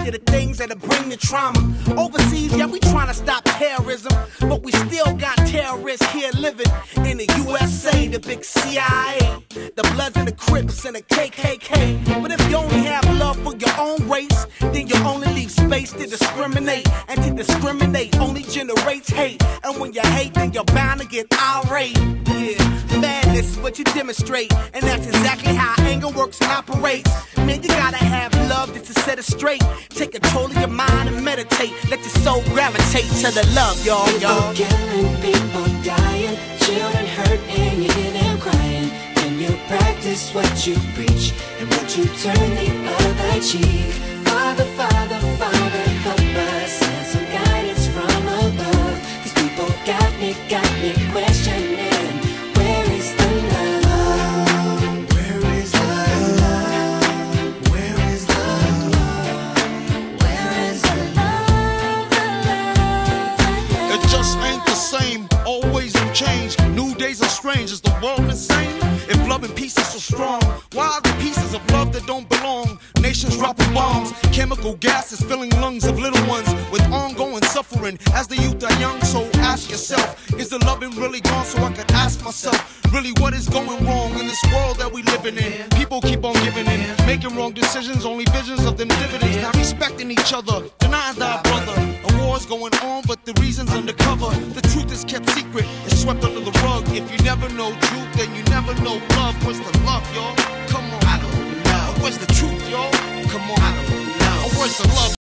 to the things that'll bring the trauma. Overseas, yeah, we trying to stop terrorism, but we still got terrorists here living in the USA, the big CIA, the Bloods and the Crips and the KKK. But if you only have love for your own race, then you only leave space to discriminate. And to discriminate only generates hate. And when you hate, then you're bound to get irate. Yeah, madness is what you demonstrate, and that's exactly how anger works and operates. Man, you gotta have love just to set it straight. Take control of your mind and meditate. Let your soul gravitate to the love, y'all. People killing, people dying, children hurt and you hear them crying. When you practice what you preach, and what you turn the other cheek. Father, Father, Father, help us, send some guidance from above. These people got me questioning, where is the love? Where is the love? Where is the love? Where is the love? The love? It just ain't the same, always in change. New days are strange, is the world insane? If love and peace is so strong, why are the pieces of love that don't belong? Nations dropping bombs, chemical gases filling lungs of little ones with ongoing suffering as the youth are young. So ask yourself, is the loving really gone? So I could ask myself, really what is going wrong in this world that we living in? People keep on giving in, making wrong decisions, only visions of them dividends. Not respecting each other, denying thy brother. A war's going on, but the reason's undercover. The truth is kept secret, it's swept under the rug. If you never know truth, then you never know love. Where's the love, y'all? Come on. I don't know. Where's the truth, y'all? Come on. I don't know. Where's the love?